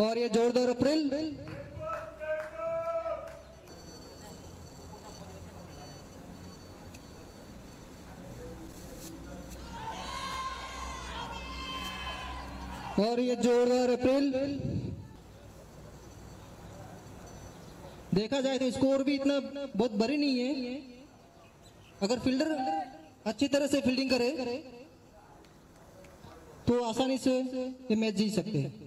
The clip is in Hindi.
और ये जोरदार अप्रैल और ये जोरदार अप्रैल। देखा जाए तो स्कोर भी इतना बहुत बड़ी नहीं है। अगर फील्डर अच्छी तरह से फील्डिंग करे तो आसानी से ये मैच जीत सकते हैं।